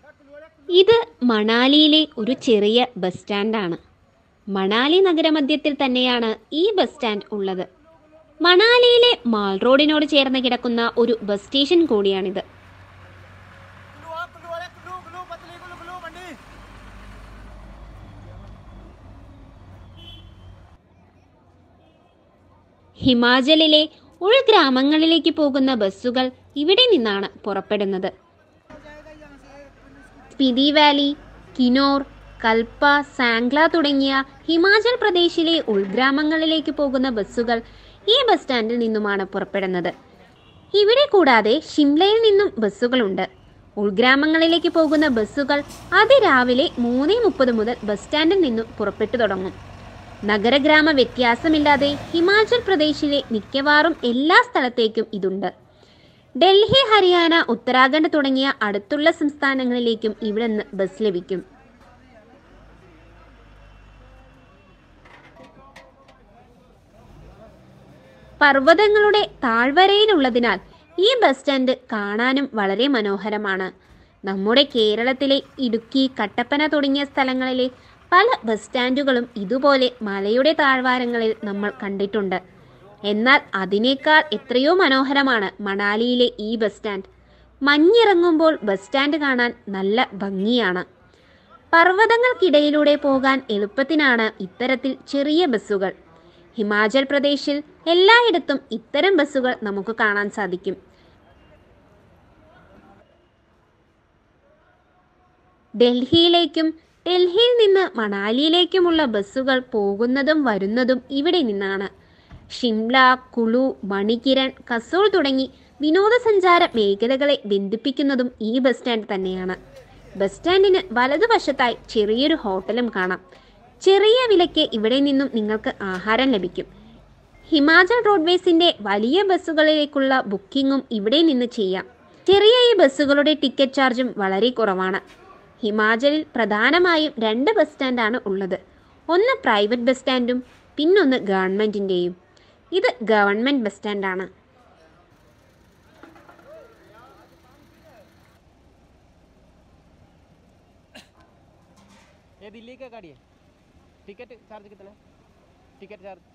ഇത് മണാലിയിലെ ഒരു ചെറിയ ബസ് സ്റ്റാൻഡാണ്. മണാലി നഗരമധ്യത്തിൽ തന്നെയാണ് ഈ ബസ് സ്റ്റാൻഡ് ഉള്ളത്. മണാലിയിലെ മാൾ റോഡിനോട് ചേർന്ന് കിടക്കുന്ന ഒരു ബസ് സ്റ്റേഷൻ കൂടിയാണിത്. ഹിമാചലിലെ ഉൾഗ്രാമങ്ങളിലേക്ക് പോകുന്ന ബസ്സുകൾ ഇവിടെ നിന്നാണ് പുറപ്പെടുന്നത്. സ്പിതി വാലി, കിനോർ, കൽപ്പ, സാംഗ്ല തുടങ്ങിയ ഹിമാചൽ പ്രദേശിലെ ഉൾഗ്രാമങ്ങളിലേക്ക് പോകുന്ന ബസ്സുകൾ ഈ ബസ് സ്റ്റാൻഡിൽ നിന്നുമാണ് പുറപ്പെടുന്നത്. ഇവിടെ കൂടാതെ ഷിംലയിൽ നിന്നും ബസ്സുകളുണ്ട്. ഉൾഗ്രാമങ്ങളിലേക്ക് പോകുന്ന ബസ്സുകൾ അതിരാവിലെ 3:30 മുതൽ ബസ് സ്റ്റാൻഡിൽ നിന്നും പുറപ്പെട്ടു തുടങ്ങും. നഗരഗ്രാമ വ്യത്യാസമില്ലാതെ ഹിമാചൽ പ്രദേശിലെ മിക്കവാറും എല്ലാ സ്ഥലത്തേക്കും ഇതുണ്ട്. ഡൽഹി, ഹരിയാന, ഉത്തരാഖണ്ഡ് തുടങ്ങിയ അടുത്തുള്ള സംസ്ഥാനങ്ങളിലേക്കും ഇവിടെ നിന്ന് ബസ് ലഭിക്കും. പർവ്വതങ്ങളുടെ താഴ്വരയിലുള്ളതിനാൽ ഈ ബസ് സ്റ്റാൻഡ് കാണാനും വളരെ മനോഹരമാണ്. നമ്മുടെ കേരളത്തിലെ ഇടുക്കി, കട്ടപ്പന തുടങ്ങിയ സ്ഥലങ്ങളിലെ പല ബസ് സ്റ്റാൻഡുകളും ഇതുപോലെ മലയുടെ താഴ്വാരങ്ങളിൽ നമ്മൾ കണ്ടിട്ടുണ്ട്. എന്നാൽ അതിനേക്കാൾ എത്രയോ മനോഹരമാണ് മണാലിയിലെ ഈ ബസ് സ്റ്റാൻഡ്. മഞ്ഞിറങ്ങുമ്പോൾ ബസ് സ്റ്റാൻഡ് കാണാൻ നല്ല ഭംഗിയാണ്. പർവ്വതങ്ങൾക്കിടയിലൂടെ പോകാൻ എളുപ്പത്തിനാണ് ഇത്തരത്തിൽ ചെറിയ ബസ്സുകൾ. ഹിമാചൽ പ്രദേശിൽ എല്ലായിടത്തും ഇത്തരം ബസ്സുകൾ നമുക്ക് കാണാൻ സാധിക്കും. ഡൽഹിയിലേക്കും ഡൽഹിയിൽ നിന്ന് മണാലിയിലേക്കുമുള്ള ബസ്സുകൾ പോകുന്നതും വരുന്നതും ഇവിടെ നിന്നാണ്. ഷിംല, കുളു, മണികിരൺ, കസോൾ തുടങ്ങി വിനോദസഞ്ചാര മേഖലകളെ ബന്ധിപ്പിക്കുന്നതും ഈ ബസ് സ്റ്റാൻഡ് തന്നെയാണ്. ബസ് സ്റ്റാൻഡിന് വലതുവശത്തായി ചെറിയൊരു ഹോട്ടലും കാണാം. ചെറിയ വിലയ്ക്ക് ഇവിടെ നിന്നും നിങ്ങൾക്ക് ആഹാരം ലഭിക്കും. ഹിമാചൽ റോഡ്വേസിന്റെ വലിയ ബസ്സുകളിലേക്കുള്ള ബുക്കിംഗും ഇവിടെ നിന്ന് ചെയ്യാം. ചെറിയ ഈ ബസ്സുകളുടെ ടിക്കറ്റ് ചാർജും വളരെ കുറവാണ്. ഹിമാചലിൽ പ്രധാനമായും 2 ബസ് സ്റ്റാൻഡാണ് ഉള്ളത്. ഒന്ന് പ്രൈവറ്റ് ബസ് സ്റ്റാൻഡും പിന്നൊന്ന് ഗവൺമെൻറ്റിൻ്റെയും. ഇത് ഗവൺമെൻറ് ബസ് സ്റ്റാൻഡാണ്. ये दिल्ली का गाड़ी है. टिकट चार्ज कितना है? Ticket charge